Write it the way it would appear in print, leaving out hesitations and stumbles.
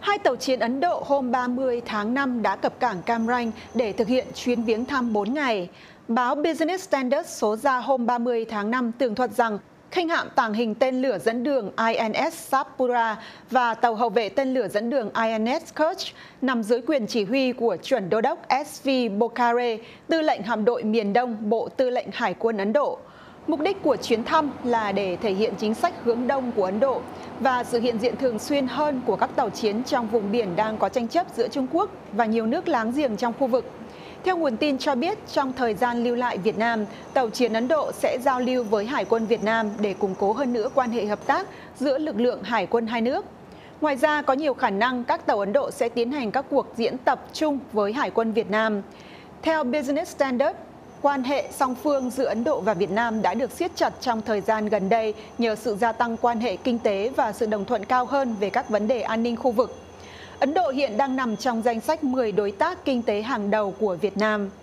Hai tàu chiến Ấn Độ hôm 30 tháng 5 đã cập cảng Cam Ranh để thực hiện chuyến viếng thăm 4 ngày. Báo Business Standard số ra hôm 30 tháng 5 tường thuật rằng khinh hạm tàng hình tên lửa dẫn đường INS Sapura và tàu hậu vệ tên lửa dẫn đường INS Kerch nằm dưới quyền chỉ huy của chuẩn đô đốc SV Bokhare, tư lệnh hạm đội miền Đông, Bộ Tư lệnh Hải quân Ấn Độ. Mục đích của chuyến thăm là để thể hiện chính sách hướng đông của Ấn Độ và sự hiện diện thường xuyên hơn của các tàu chiến trong vùng biển đang có tranh chấp giữa Trung Quốc và nhiều nước láng giềng trong khu vực. Theo nguồn tin cho biết, trong thời gian lưu lại Việt Nam, tàu chiến Ấn Độ sẽ giao lưu với Hải quân Việt Nam để củng cố hơn nữa quan hệ hợp tác giữa lực lượng hải quân hai nước. Ngoài ra, có nhiều khả năng các tàu Ấn Độ sẽ tiến hành các cuộc diễn tập chung với Hải quân Việt Nam. Theo Business Standard, quan hệ song phương giữa Ấn Độ và Việt Nam đã được siết chặt trong thời gian gần đây nhờ sự gia tăng quan hệ kinh tế và sự đồng thuận cao hơn về các vấn đề an ninh khu vực. Ấn Độ hiện đang nằm trong danh sách 10 đối tác kinh tế hàng đầu của Việt Nam.